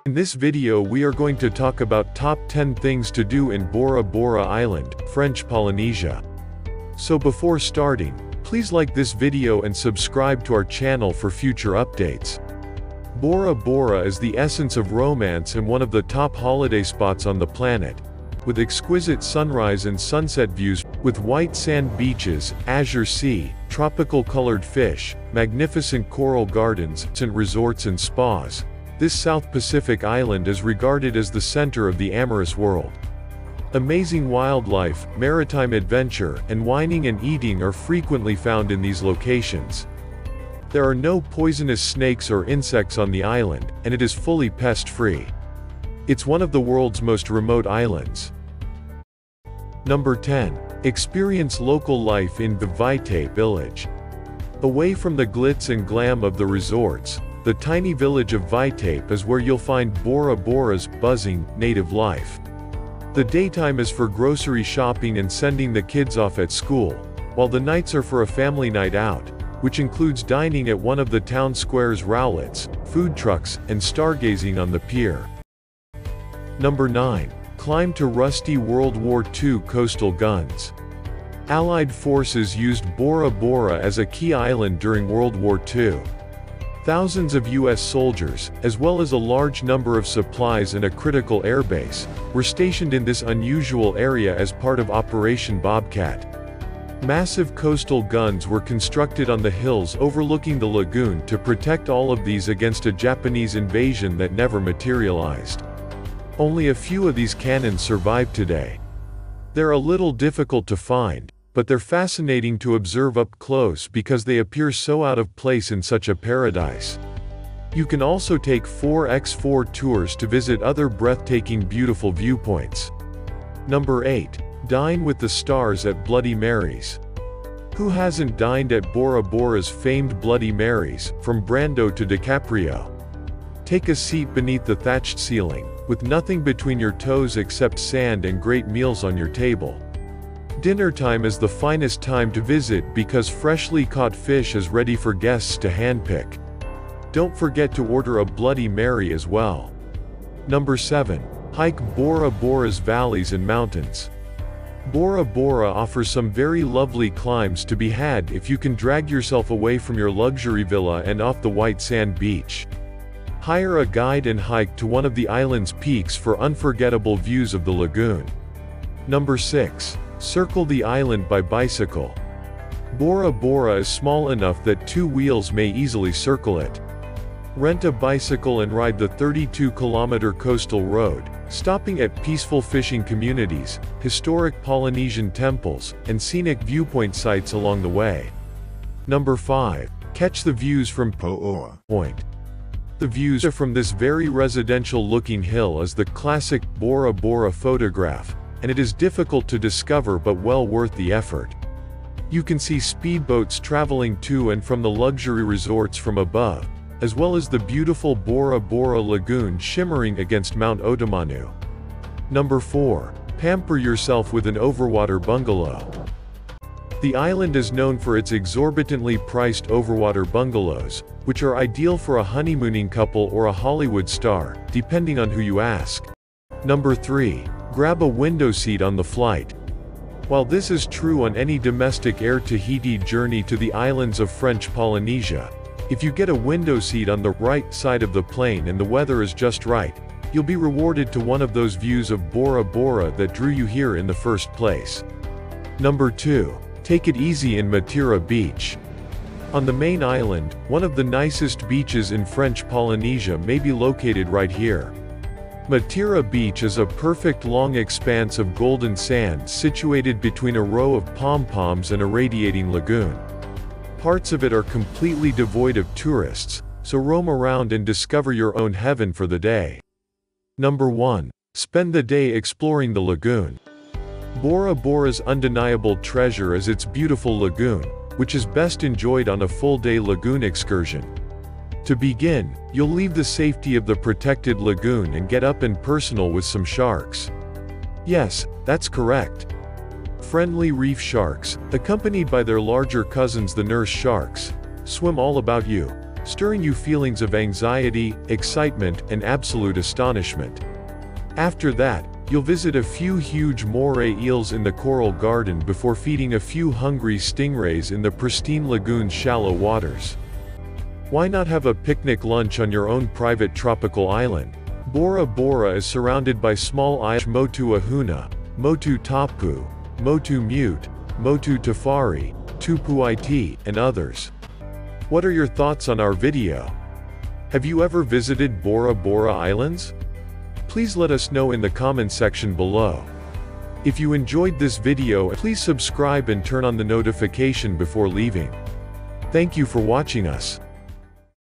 In this video we are going to talk about top 10 things to do in Bora Bora Island, French Polynesia. So before starting, please like this video and subscribe to our channel for future updates. Bora Bora is the essence of romance and one of the top holiday spots on the planet. With exquisite sunrise and sunset views, with white sand beaches, azure sea, tropical colored fish, magnificent coral gardens, and resorts and spas, this South Pacific island is regarded as the center of the amorous world. Amazing wildlife, maritime adventure, and wining and eating are frequently found in these locations. There are no poisonous snakes or insects on the island, and it is fully pest-free. It's one of the world's most remote islands. Number 10. Experience local life in the Vitae village. Away from the glitz and glam of the resorts, the tiny village of Vitae is where you'll find Bora Bora's buzzing, native life. The daytime is for grocery shopping and sending the kids off at school, while the nights are for a family night out, which includes dining at one of the town square's rowlets, food trucks, and stargazing on the pier. Number 9. Climb to rusty World War II coastal guns. Allied forces used Bora Bora as a key island during World War II. Thousands of U.S. soldiers, as well as a large number of supplies and a critical airbase, were stationed in this unusual area as part of Operation Bobcat. Massive coastal guns were constructed on the hills overlooking the lagoon to protect all of these against a Japanese invasion that never materialized. Only a few of these cannons survive today. They're a little difficult to find, but they're fascinating to observe up close because they appear so out of place in such a paradise. You can also take 4x4 tours to visit other breathtaking beautiful viewpoints. Number 8. Dine with the stars at Bloody Mary's. Who hasn't dined at Bora Bora's famed Bloody Mary's, from Brando to DiCaprio? Take a seat beneath the thatched ceiling, with nothing between your toes except sand and great meals on your table. Dinner time is the finest time to visit because freshly caught fish is ready for guests to handpick. Don't forget to order a Bloody Mary as well. Number 7. Hike Bora Bora's valleys and mountains. Bora Bora offers some very lovely climbs to be had if you can drag yourself away from your luxury villa and off the white sand beach. Hire a guide and hike to one of the island's peaks for unforgettable views of the lagoon. Number 6. Circle the island by bicycle. Bora Bora is small enough that two wheels may easily circle it. Rent a bicycle and ride the 32-kilometer coastal road, stopping at peaceful fishing communities, historic Polynesian temples, and scenic viewpoint sites along the way. Number 5. Catch the views from Po'oa Point. The views from this very residential-looking hill is the classic Bora Bora photograph, and it is difficult to discover but well worth the effort. You can see speedboats traveling to and from the luxury resorts from above, as well as the beautiful Bora Bora Lagoon shimmering against Mount Odomanu. Number 4. Pamper yourself with an overwater bungalow. The island is known for its exorbitantly priced overwater bungalows, which are ideal for a honeymooning couple or a Hollywood star, depending on who you ask. Number 3. Grab a window seat on the flight. While this is true on any domestic Air Tahiti journey to the islands of French Polynesia, if you get a window seat on the right side of the plane and the weather is just right, you'll be rewarded to one of those views of Bora Bora that drew you here in the first place. Number 2. Take it easy in Matira Beach. On the main island, one of the nicest beaches in French Polynesia may be located right here. Matira Beach is a perfect long expanse of golden sand situated between a row of pom-poms and a radiating lagoon. Parts of it are completely devoid of tourists, so roam around and discover your own heaven for the day. Number 1. Spend the day exploring the lagoon. Bora Bora's undeniable treasure is its beautiful lagoon, which is best enjoyed on a full-day lagoon excursion. To begin, you'll leave the safety of the protected lagoon and get up and personal with some sharks. Yes, that's correct. Friendly reef sharks, accompanied by their larger cousins the nurse sharks, swim all about you, stirring you feelings of anxiety, excitement, and absolute astonishment. After that, you'll visit a few huge moray eels in the coral garden before feeding a few hungry stingrays in the pristine lagoon's shallow waters. Why not have a picnic lunch on your own private tropical island? Bora Bora is surrounded by small islands Motu Ahuna, Motu Tapu, Motu Mute, Motu Tafari, Tupu Iti, and others. What are your thoughts on our video? Have you ever visited Bora Bora Islands? Please let us know in the comment section below. If you enjoyed this video, please subscribe and turn on the notification before leaving. Thank you for watching us.